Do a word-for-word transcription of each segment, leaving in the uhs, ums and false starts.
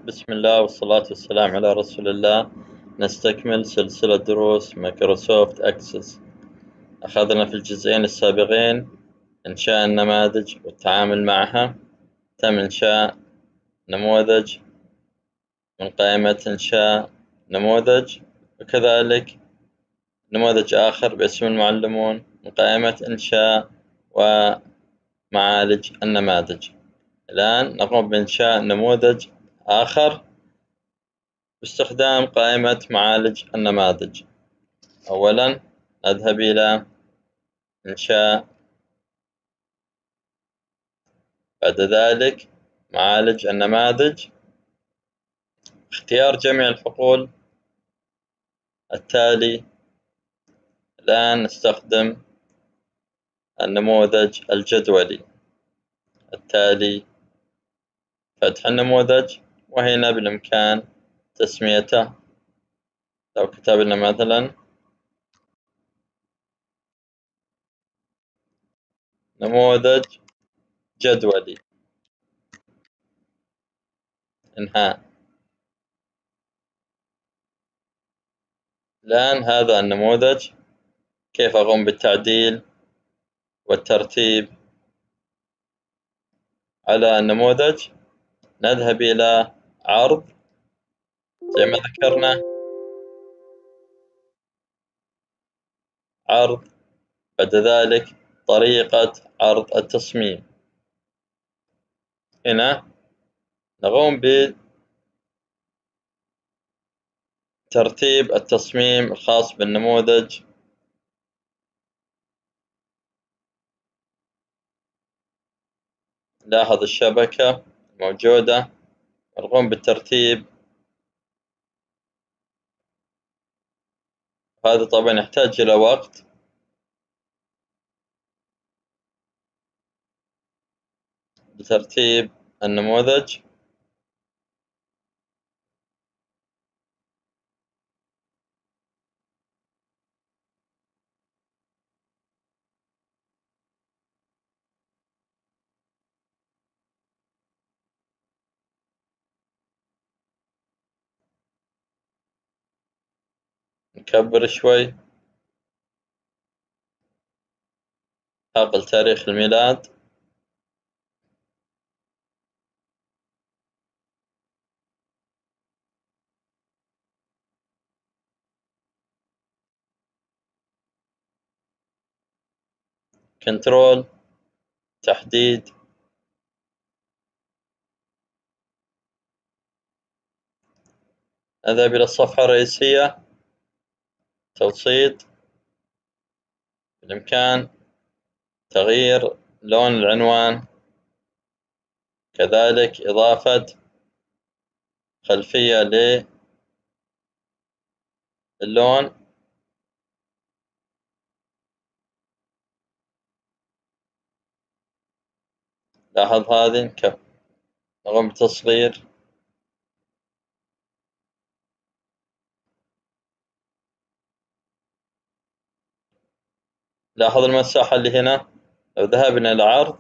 بسم الله والصلاة والسلام على رسول الله. نستكمل سلسلة دروس مايكروسوفت أكسس. أخذنا في الجزئين السابقين إنشاء النماذج والتعامل معها. تم إنشاء نموذج من قائمة إنشاء نموذج، وكذلك نموذج آخر باسم المعلمون من قائمة إنشاء ومعالج النماذج. الآن نقوم بإنشاء نموذج آخر باستخدام قائمة معالج النماذج. أولا نذهب إلى إنشاء، بعد ذلك معالج النماذج، اختيار جميع الحقول التالي. الآن نستخدم النموذج الجدولي التالي، فتح النموذج، وهنا بالإمكان تسميته. لو كتبنا مثلا نموذج جدولي، انهاء. الآن هذا النموذج. كيف أقوم بالتعديل والترتيب على النموذج؟ نذهب إلى عرض زي ما ذكرنا، عرض، بعد ذلك طريقة عرض التصميم. هنا نقوم بترتيب التصميم الخاص بالنموذج. لاحظ الشبكة موجودة، نقوم بالترتيب. هذا طبعا يحتاج إلى وقت. بترتيب النموذج، نكبر شوي، أقل تاريخ الميلاد، كنترول، تحديد، أذهب إلى الصفحة الرئيسية، توسيط، بالإمكان تغيير لون العنوان، كذلك إضافة خلفية للون. لاحظ هذه، نقوم بتصغير. لاحظ المساحة اللي هنا. لو ذهبنا إلى عرض،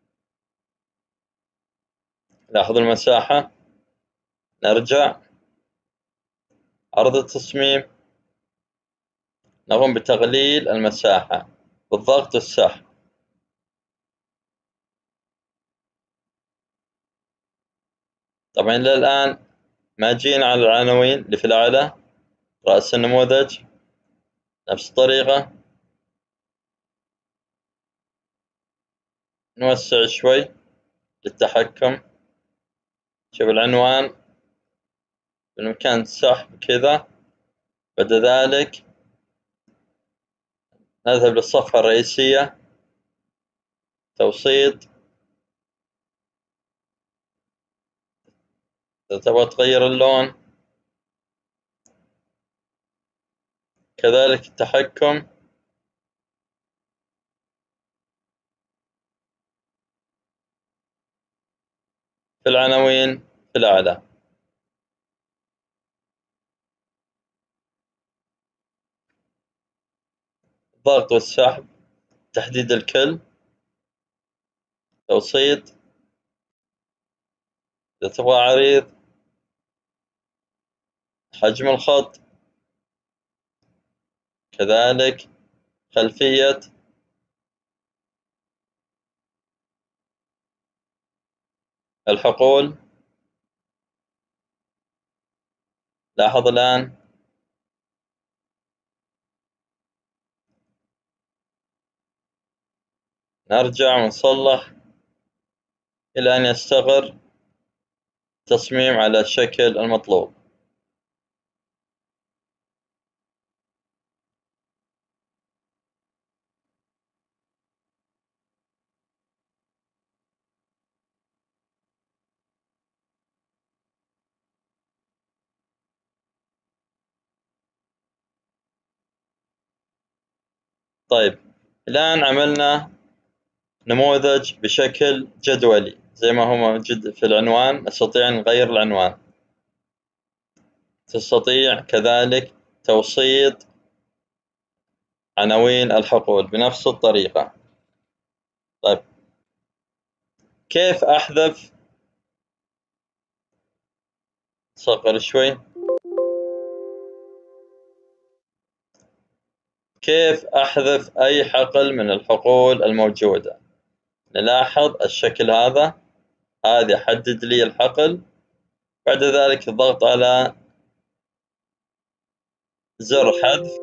لاحظ المساحة. نرجع عرض التصميم، نقوم بتقليل المساحة بالضغط والسحب. طبعا إلى الآن ما جينا على العناوين اللي في الأعلى، رأس النموذج، نفس الطريقة. نوسع شوي للتحكم. شوف العنوان بالإمكان سحب كذا. بعد ذلك نذهب للصفحة الرئيسية، توسيط. إذا تبغى تغير اللون، كذلك التحكم. في العناوين في الأعلى، الضغط والسحب، تحديد الكل، توسيط. إذا تبغى عريض، حجم الخط، كذلك خلفية الحقول. لاحظ الآن نرجع ونصلح إلى أن يستقر التصميم على الشكل المطلوب. طيب الآن عملنا نموذج بشكل جدولي زي ما هو موجود في العنوان. نستطيع أن نغير العنوان، تستطيع كذلك توسيط عناوين الحقول بنفس الطريقة. طيب كيف أحذف؟ صغر شوي. كيف أحذف أي حقل من الحقول الموجودة؟ نلاحظ الشكل هذا، هذا يحدد لي الحقل. بعد ذلك الضغط على زر حذف،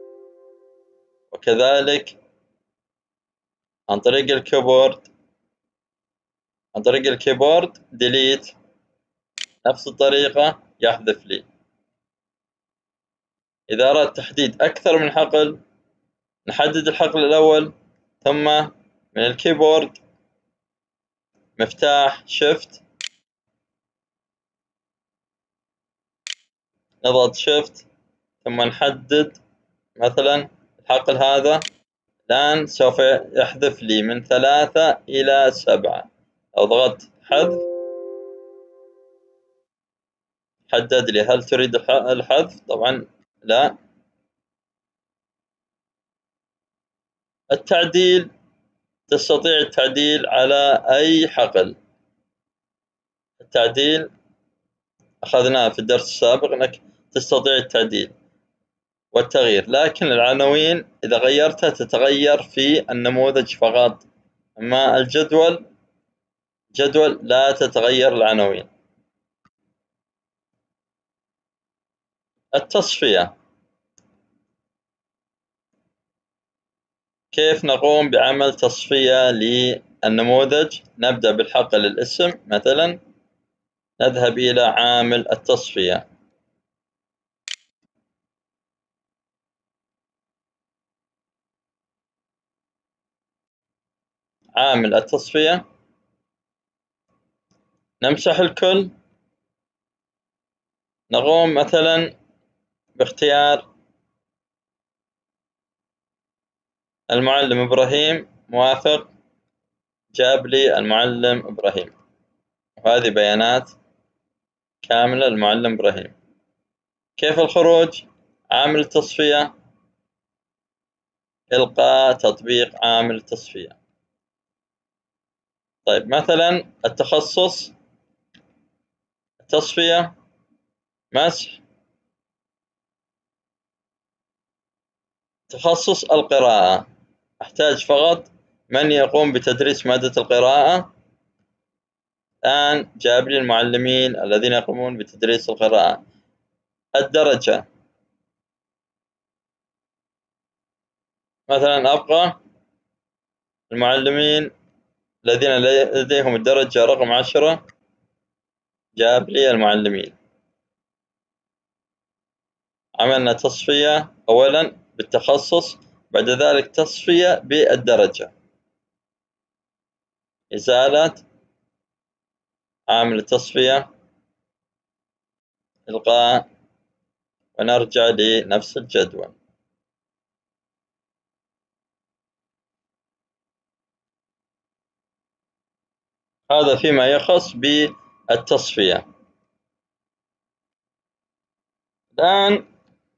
وكذلك عن طريق الكيبورد عن طريق الكيبورد ديليت، نفس الطريقة يحذف لي. إذا أردت تحديد أكثر من حقل، نحدد الحقل الأول، ثم من الكيبورد مفتاح شيفت نضغط شيفت، ثم نحدد مثلا الحقل هذا الآن سوف يحذف لي من ثلاثة إلى سبعة. لو ضغطت حذف حدد لي. هل تريد الحذف؟ طبعا لا. التعديل، تستطيع التعديل على أي حقل. التعديل أخذناه في الدرس السابق أنك تستطيع التعديل والتغيير، لكن العناوين إذا غيرتها تتغير في النموذج فقط، أما الجدول جدول لا تتغير العناوين. التصفية، كيف نقوم بعمل تصفية للنموذج؟ نبدأ بالحقل الاسم مثلا، نذهب إلى عامل التصفية. عامل التصفية نمسح الكل، نقوم مثلا باختيار المعلم إبراهيم، موافق، جاب لي المعلم إبراهيم، وهذه بيانات كاملة للمعلم إبراهيم. كيف الخروج؟ عامل التصفية، إلقاء تطبيق عامل التصفية. طيب مثلا التخصص، التصفية، مسح، تخصص القراءة، أحتاج فقط من يقوم بتدريس مادة القراءة. الآن جاب لي المعلمين الذين يقومون بتدريس القراءة. الدرجة، مثلا أبقى المعلمين الذين لديهم الدرجة رقم عشرة، جاب لي المعلمين. عملنا تصفية أولا بالتخصص، بعد ذلك تصفية بالدرجة. إزالة عامل التصفية، إلغاء، ونرجع لنفس الجدول. هذا فيما يخص بالتصفية. الآن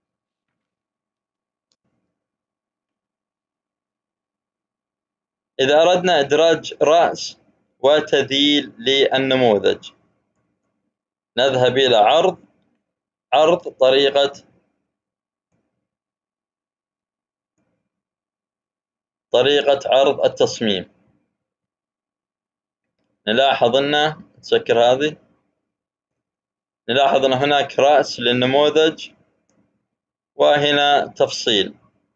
إذا أردنا إدراج رأس وتذييل للنموذج، نذهب إلى عرض، عرض طريقة طريقة عرض التصميم. نلاحظ أن نسكر هذه، نلاحظ أن هناك رأس للنموذج وهنا تفصيل.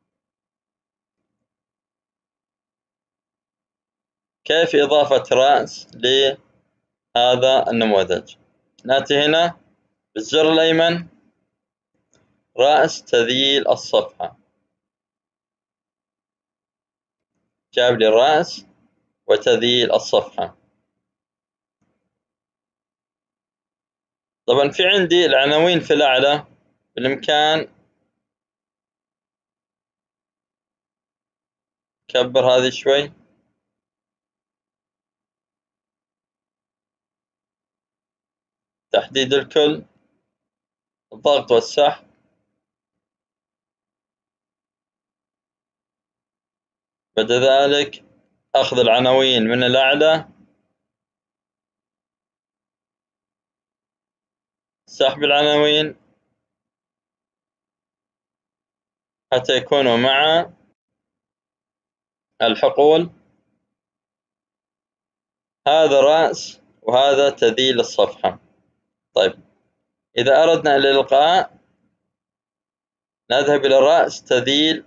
كيف إضافة رأس لهذا النموذج؟ نأتي هنا بالزر الأيمن، رأس تذييل الصفحة، جاب لي الرأس وتذييل الصفحة. طبعا في عندي العناوين في الأعلى، بالإمكان كبر هذه شوي، تحديد الكل، الضغط والسحب، بعد ذلك أخذ العناوين من الأعلى، سحب العناوين حتى يكونوا مع الحقول. هذا رأس وهذا تذييل الصفحة. طيب إذا أردنا الإلقاء نذهب إلى رأس تذييل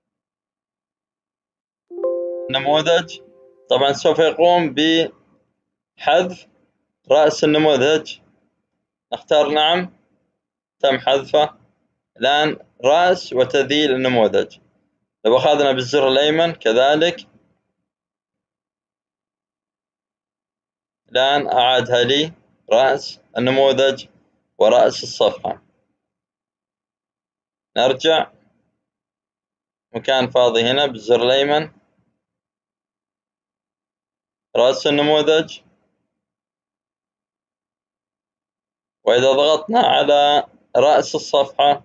النموذج. طبعا سوف يقوم بحذف رأس النموذج، نختار نعم، تم حذفه. الآن رأس وتذييل النموذج، لو أخذنا بالزر الأيمن كذلك، الآن أعادها لي رأس النموذج ورأس الصفحة. نرجع مكان فاضي هنا بالزر الأيمن، رأس النموذج، وإذا ضغطنا على رأس الصفحة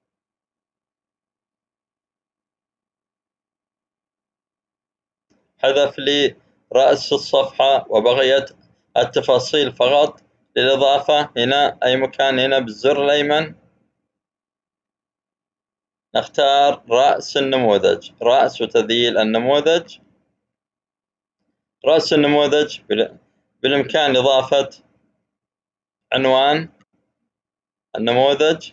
حذف لي رأس الصفحة وبقيت التفاصيل فقط. للإضافة هنا أي مكان هنا بالزر الأيمن نختار رأس النموذج، رأس وتذييل النموذج. رأس النموذج بالإمكان إضافة عنوان النموذج،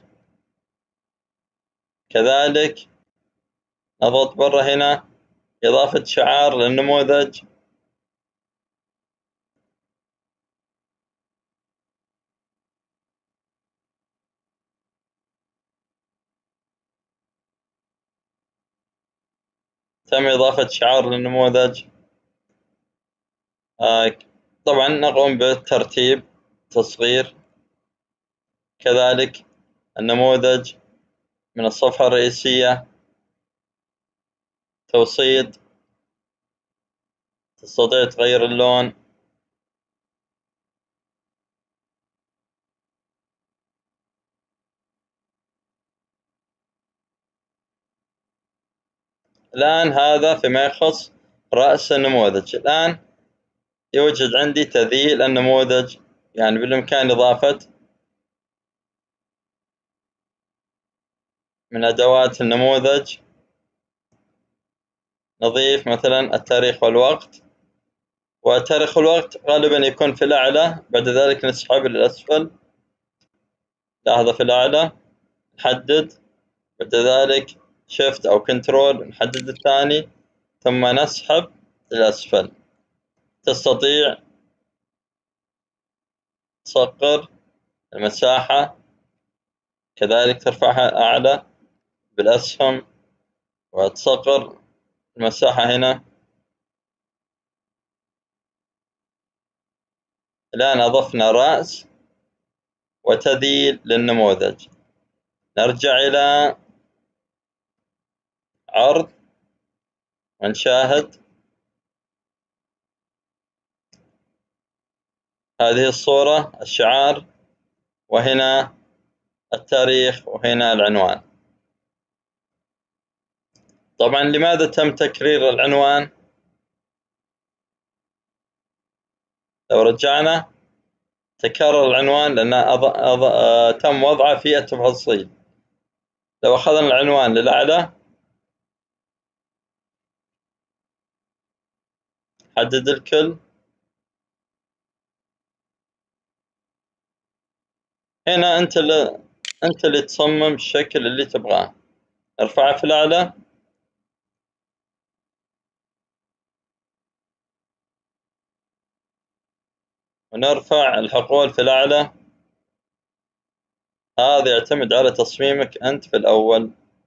كذلك نضغط برا هنا إضافة شعار للنموذج، تم إضافة شعار للنموذج. آه طبعا نقوم بالترتيب، تصغير، كذلك النموذج من الصفحة الرئيسية، توسيط، تستطيع تغير اللون. الآن هذا فيما يخص رأس النموذج. الآن يوجد عندي تذييل النموذج، يعني بالإمكان إضافة من أدوات النموذج، نضيف مثلا التاريخ والوقت، وتاريخ الوقت غالبا يكون في الأعلى، بعد ذلك نسحب للأسفل، لاحظ في الأعلى نحدد، بعد ذلك شيفت أو كنترول نحدد الثاني، ثم نسحب للأسفل. تستطيع تصغر المساحة، كذلك ترفعها أعلى بالأسهم وتصغر المساحة هنا. الآن أضفنا رأس وتذييل للنموذج. نرجع إلى عرض ونشاهد هذه الصورة، الشعار، وهنا التاريخ، وهنا العنوان. طبعا لماذا تم تكرير العنوان؟ لو رجعنا تكرر العنوان لأن أض... أض... آه، تم وضعه في التفاصيل. لو أخذنا العنوان للأعلى، حدد الكل، هنا أنت اللي أنت اللي تصمم الشكل اللي تبغاه. ارفعه في الأعلى، ونرفع الحقول في الأعلى. هذا يعتمد على تصميمك أنت في الأول.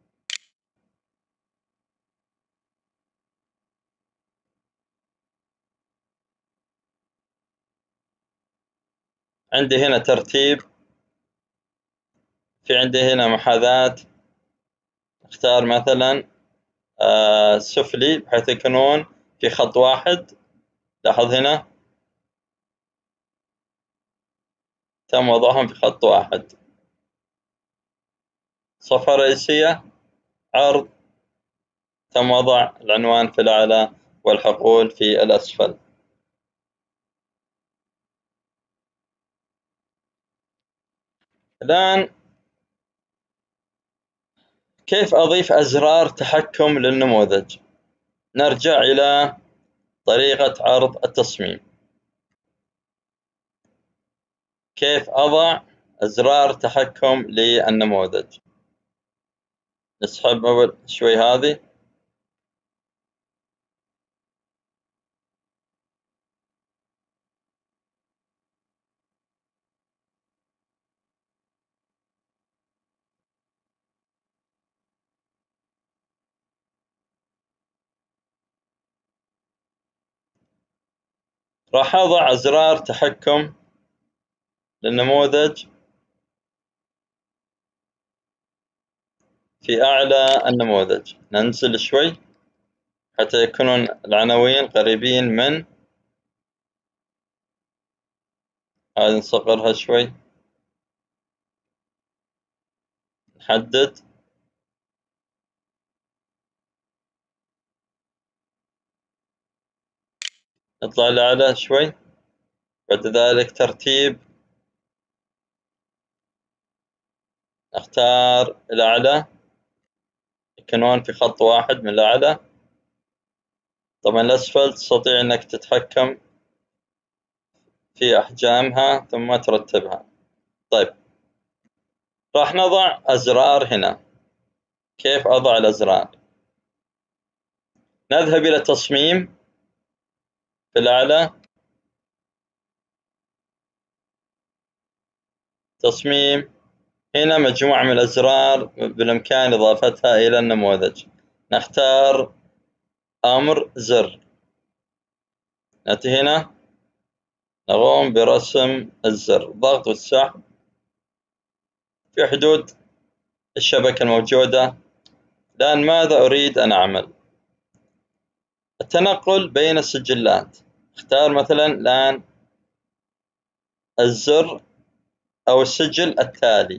عندي هنا ترتيب، في عندي هنا محاذاة. اختار مثلا آه سفلي بحيث يكونون في خط واحد. لاحظ هنا تم وضعهم في خط واحد. صفحة رئيسية، عرض، تم وضع العنوان في الأعلى والحقول في الأسفل. الآن كيف أضيف أزرار تحكم للنموذج؟ نرجع إلى طريقة عرض التصميم. كيف أضع أزرار تحكم للنموذج؟ نسحب أول شوي هذه. راح أضع أزرار تحكم للنموذج في أعلى النموذج. ننزل شوي حتى يكونون العناوين قريبين من هذه. نصغرها شوي، نحدد، نطلع لأعلى شوي. بعد ذلك ترتيب، نختار الأعلى، يكونون في خط واحد من الأعلى. طبعا الأسفل تستطيع أنك تتحكم في أحجامها ثم ترتبها. طيب، راح نضع أزرار هنا. كيف أضع الأزرار؟ نذهب إلى تصميم في الأعلى، تصميم، هنا مجموعة من الأزرار بالإمكان إضافتها إلى النموذج. نختار أمر زر، نأتي هنا نقوم برسم الزر، ضغط والسحب في حدود الشبكة الموجودة. الآن ماذا أريد أن أعمل؟ التنقل بين السجلات. اختار مثلا الآن الزر أو السجل التالي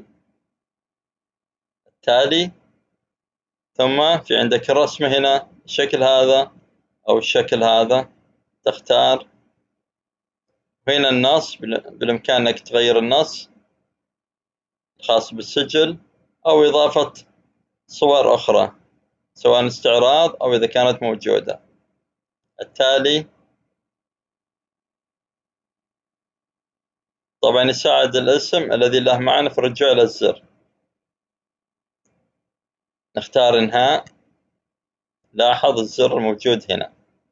التالي ثم في عندك الرسمة هنا، الشكل هذا أو الشكل هذا تختار. هنا النص، بالإمكان أنك تغير النص الخاص بالسجل أو إضافة صور أخرى سواء استعراض أو إذا كانت موجودة. التالي طبعا يساعد الاسم الذي له معنى في الرجوع إلى الزر. نختار إنهاء، لاحظ الزر موجود هنا.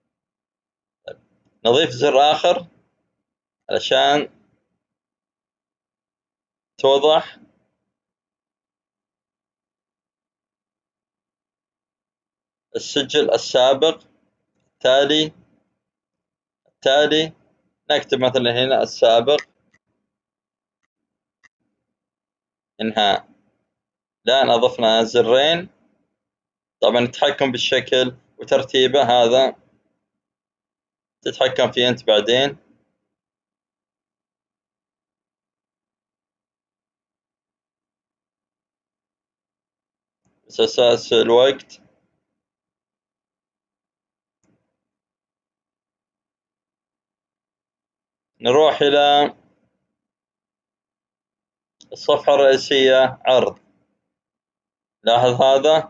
نضيف زر آخر علشان توضح. السجل السابق، التالي، التالي، نكتب مثلا هنا السابق، إنهاء. الآن أضفنا زرين. طبعا التحكم بالشكل وترتيبه هذا تتحكم فيه أنت بعدين. بس أساس الوقت نروح إلى الصفحة الرئيسية عرض. لاحظ هذا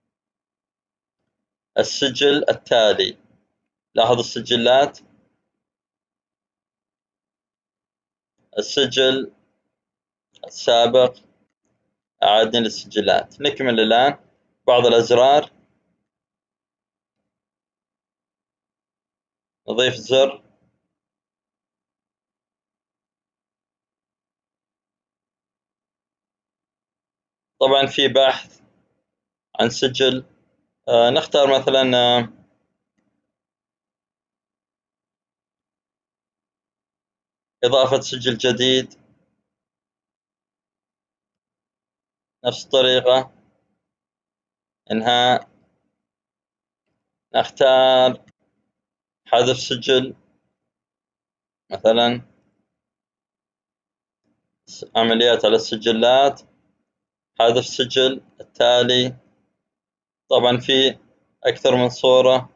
السجل التالي، لاحظ السجلات، السجل السابق، أعادنا للسجلات. نكمل الآن بعض الأزرار. نضيف زر طبعا في بحث عن سجل، آه نختار مثلا آه إضافة سجل جديد، نفس الطريقة. إنهاء، نختار حذف سجل، مثلا عمليات على السجلات، حذف سجل التالي. طبعا في أكثر من صورة.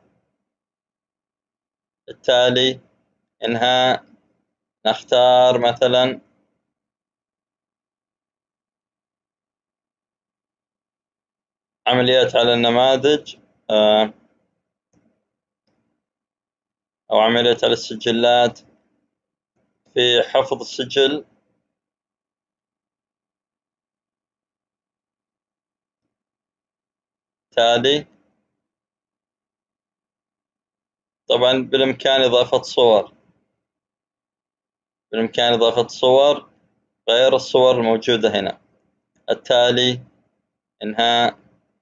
التالي، إنهاء، نختار مثلا عمليات على النماذج آه أو عمليات على السجلات. في حفظ السجل، تالي. طبعا بالإمكان إضافة صور، بالإمكان إضافة صور غير الصور الموجودة هنا. التالي، إنهاء،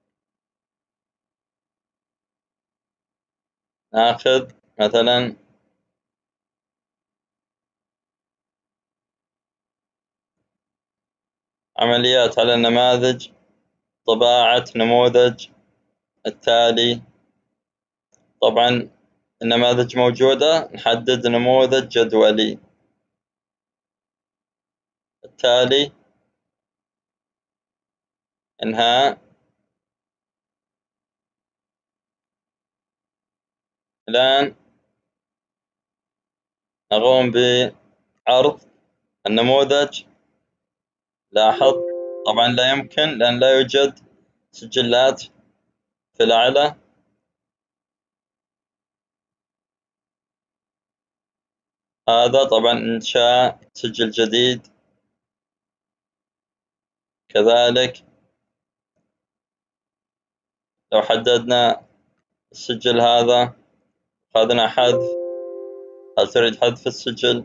ناخذ مثلا عمليات على النماذج، طباعة نموذج. التالي، طبعا النماذج موجودة، نحدد نموذج جدولي. التالي، إنهاء. الآن نقوم بعرض النموذج. لاحظ طبعا لا يمكن لأن لا يوجد سجلات في الأعلى. هذا طبعا إنشاء سجل جديد. كذلك لو حددنا السجل هذا، أخذنا حذف، هل تريد حذف السجل؟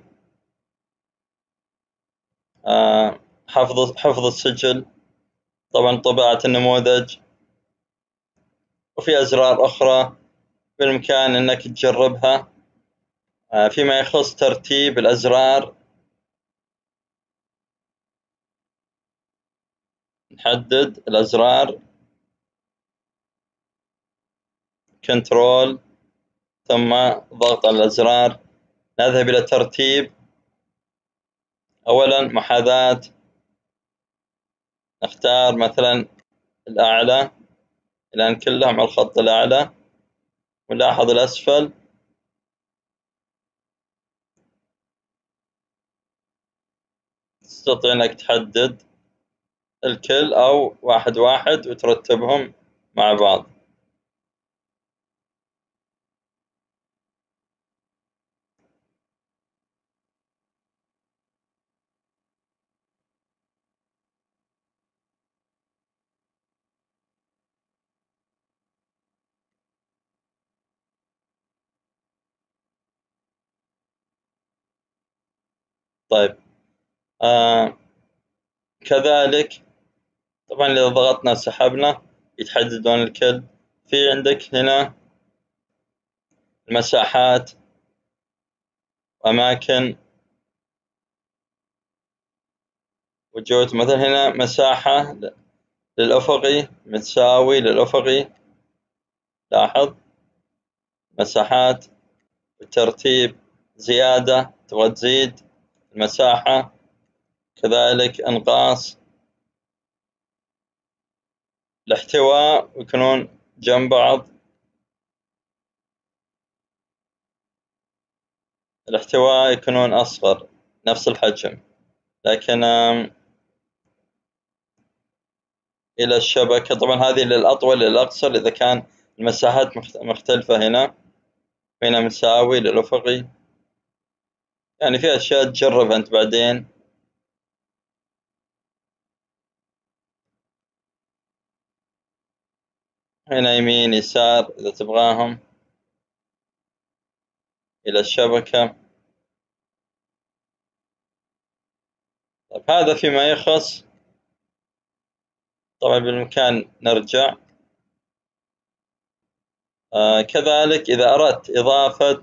آه حفظ حفظ السجل، طبعا طباعة النموذج. وفي أزرار أخرى بالإمكان أنك تجربها. آه فيما يخص ترتيب الأزرار، نحدد الأزرار كنترول ثم ضغط على الأزرار. نذهب إلى ترتيب. أولا محاذاة، نختار مثلا الأعلى الآن كلهم على الخط الأعلى، ونلاحظ الأسفل. تستطيع أنك تحدد الكل أو واحد واحد وترتبهم مع بعض. طيب آه كذلك طبعا إذا ضغطنا سحبنا يتحددون الكل. في عندك هنا المساحات وأماكن وجود، مثلا هنا مساحة للأفقي متساوي للأفقي. لاحظ مساحات بالترتيب، زيادة تبغى تزيد المساحة. كذلك انقاص، الاحتواء يكونون جنب بعض. الاحتواء يكونون أصغر نفس الحجم، لكن إلى الشبكة. طبعا هذه للأطول للأقصر إذا كان المساحات مختلفة. هنا هنا مساوي للأفقي. يعني في أشياء تجربها أنت بعدين. هنا يمين يسار إذا تبغاهم إلى الشبكة. طيب هذا فيما يخص. طبعا بالإمكان نرجع. آه كذلك إذا أردت إضافة،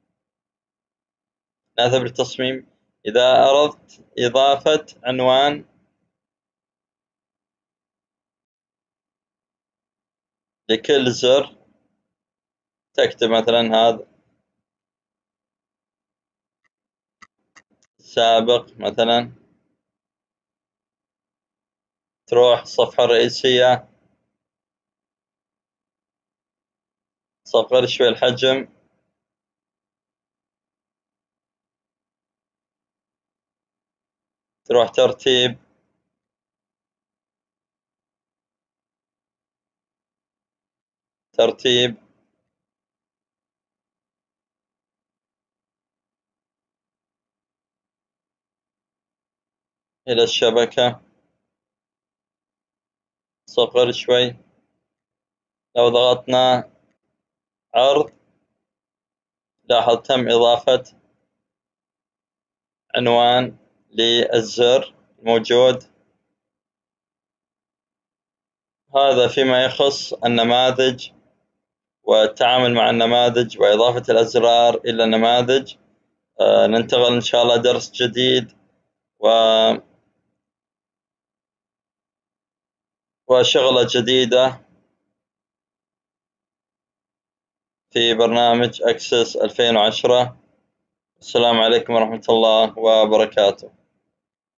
نذهب للتصميم. إذا أردت إضافة عنوان لكل زر، تكتب مثلا هذا سابق مثلا، تروح الصفحة الرئيسية، صغر شوي الحجم، تروح ترتيب، ترتيب إلى الشبكة، صغر شوي. لو ضغطنا عرض لاحظ تم إضافة عنوان للزر الموجود. هذا فيما يخص النماذج والتعامل مع النماذج وإضافة الأزرار إلى النماذج. آه ننتقل إن شاء الله درس جديد و... وشغلة جديدة في برنامج أكسس ألفين وعشرة. السلام عليكم ورحمة الله وبركاته.